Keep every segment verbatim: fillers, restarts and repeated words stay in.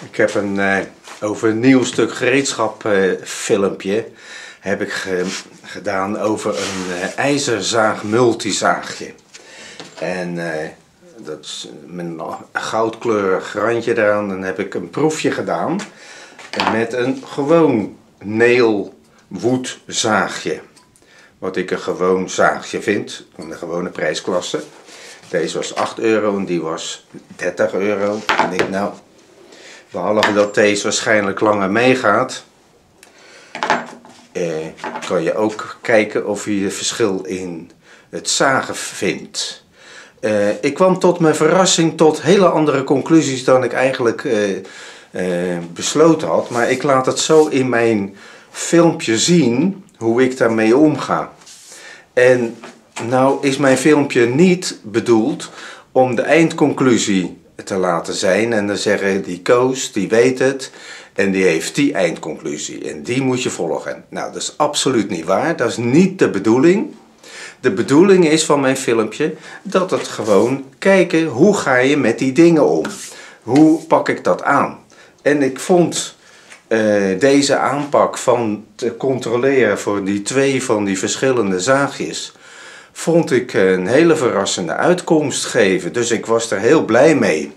Ik heb een, uh, over een nieuw stuk gereedschap uh, filmpje heb ik ge gedaan over een uh, ijzerzaag multizaagje. En uh, dat is met een goudkleurig randje eraan. Dan heb ik een proefje gedaan met een gewoon neelwoedzaagje. Wat ik een gewoon zaagje vind, van de gewone prijsklasse. Deze was acht euro en die was dertig euro. En ik nou, behalve dat deze waarschijnlijk langer meegaat, eh, kan je ook kijken of je het verschil in het zagen vindt. Eh, ik kwam tot mijn verrassing tot hele andere conclusies dan ik eigenlijk eh, eh, besloten had. Maar ik laat het zo in mijn filmpje zien hoe ik daarmee omga. En nou is mijn filmpje niet bedoeld om de eindconclusie te laten zijn en dan zeggen die Koos, die weet het en die heeft die eindconclusie en die moet je volgen. Nou, dat is absoluut niet waar, dat is niet de bedoeling. De bedoeling is van mijn filmpje dat het gewoon kijken hoe ga je met die dingen om. Hoe pak ik dat aan? En ik vond uh, deze aanpak van te controleren voor die twee van die verschillende zaagjes, vond ik een hele verrassende uitkomst geven. Dus ik was er heel blij mee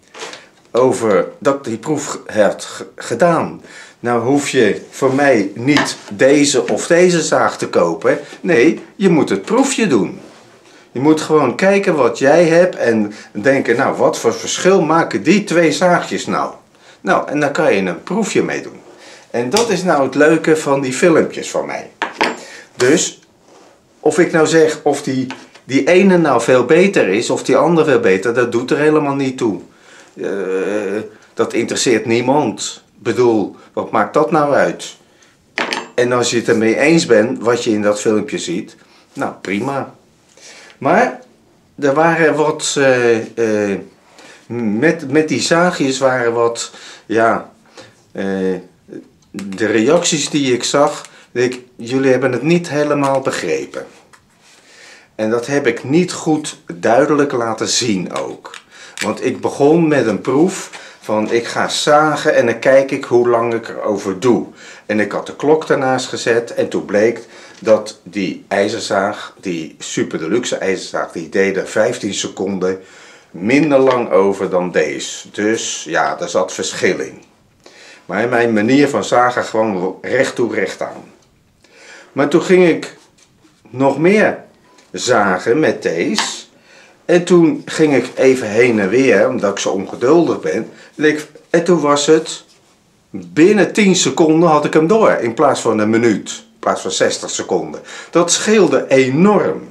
over dat ik die proef had gedaan. Nou hoef je voor mij niet deze of deze zaag te kopen. Nee, je moet het proefje doen. Je moet gewoon kijken wat jij hebt en denken, nou wat voor verschil maken die twee zaagjes nou? Nou, en dan kan je een proefje mee doen. En dat is nou het leuke van die filmpjes van mij. Dus of ik nou zeg of die, die ene nou veel beter is of die andere veel beter, dat doet er helemaal niet toe. Uh, dat interesseert niemand. Ik bedoel, wat maakt dat nou uit? En als je het ermee eens bent wat je in dat filmpje ziet, nou prima. Maar er waren wat, uh, uh, met, met die zaagjes waren wat, ja, uh, de reacties die ik zag, ik, jullie hebben het niet helemaal begrepen. En dat heb ik niet goed duidelijk laten zien ook. Want ik begon met een proef van ik ga zagen en dan kijk ik hoe lang ik erover doe. En ik had de klok daarnaast gezet en toen bleek dat die ijzerzaag, die super deluxe ijzerzaag, die deed er vijftien seconden minder lang over dan deze. Dus ja, daar zat verschil in. Maar mijn manier van zagen gewoon recht toe recht aan. Maar toen ging ik nog meer zagen met deze. En toen ging ik even heen en weer, omdat ik zo ongeduldig ben. En toen was het, binnen tien seconden had ik hem door. In plaats van een minuut. In plaats van zestig seconden. Dat scheelde enorm.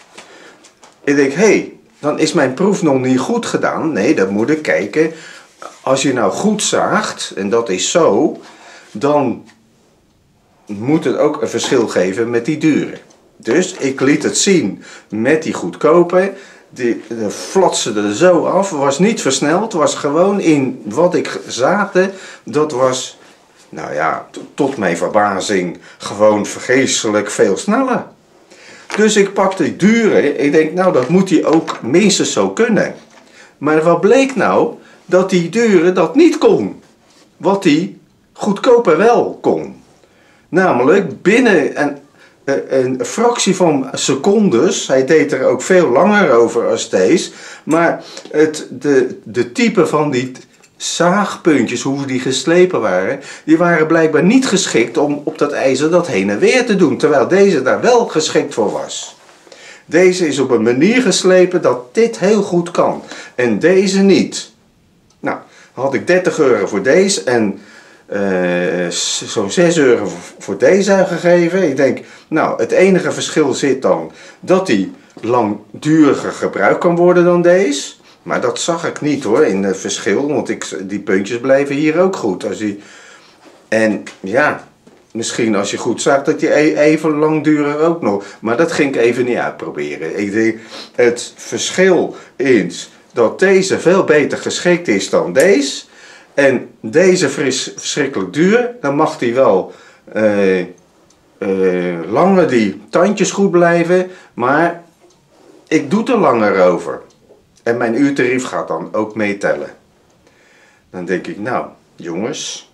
Ik denk, hé, hey, dan is mijn proef nog niet goed gedaan. Nee, dan moet ik kijken. Als je nou goed zaagt, en dat is zo, dan moet het ook een verschil geven met die dure. Dus ik liet het zien met die goedkope. Die, de flatste er zo af, was niet versneld, was gewoon in wat ik zaagde, dat was, nou ja, tot mijn verbazing, gewoon vergeestelijk veel sneller. Dus ik pakte die dure, ik denk, nou dat moet hij ook minstens zo kunnen. Maar wat bleek nou? Dat die dure dat niet kon. Wat die goedkope wel kon. Namelijk binnen een, een fractie van secondes, hij deed er ook veel langer over als deze, maar het, de, de type van die zaagpuntjes, hoe die geslepen waren, die waren blijkbaar niet geschikt om op dat ijzer dat heen en weer te doen, terwijl deze daar wel geschikt voor was. Deze is op een manier geslepen dat dit heel goed kan en deze niet. Nou, had ik dertig euro voor deze en uh, zo'n zes euro voor deze uitgegeven. Ik denk, nou, het enige verschil zit dan dat die langduriger gebruikt kan worden dan deze. Maar dat zag ik niet hoor, in het verschil, want ik, die puntjes blijven hier ook goed. Als die, en ja, misschien als je goed zag dat die even langdurig ook nog. Maar dat ging ik even niet uitproberen. Ik denk, het verschil is dat deze veel beter geschikt is dan deze. En deze is verschrikkelijk duur. Dan mag die wel uh, uh, langer die tandjes goed blijven. Maar ik doe er langer over. En mijn uurtarief gaat dan ook meetellen. Dan denk ik, nou, Jongens,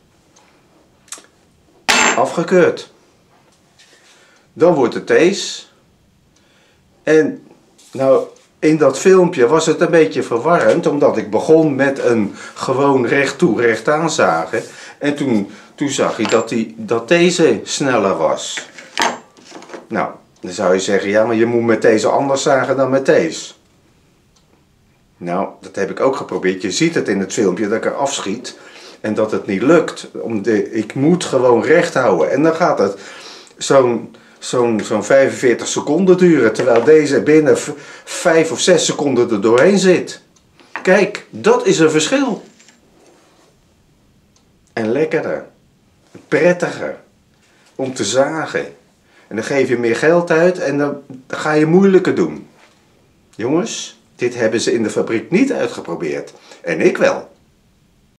afgekeurd. Dan wordt het deze. En nou, in dat filmpje was het een beetje verwarrend, omdat ik begon met een gewoon recht toe recht aan zagen. En toen, toen zag je dat, die, dat deze sneller was. Nou, dan zou je zeggen, ja, maar je moet met deze anders zagen dan met deze. Nou, dat heb ik ook geprobeerd. Je ziet het in het filmpje dat ik er afschiet en dat het niet lukt. Om de, ik moet gewoon recht houden en dan gaat het zo'n zo'n zo'n vijfenveertig seconden duren, terwijl deze binnen vijf of zes seconden er doorheen zit. Kijk, dat is een verschil. En lekkerder, prettiger om te zagen. En dan geef je meer geld uit en dan ga je moeilijker doen. Jongens, dit hebben ze in de fabriek niet uitgeprobeerd. En ik wel.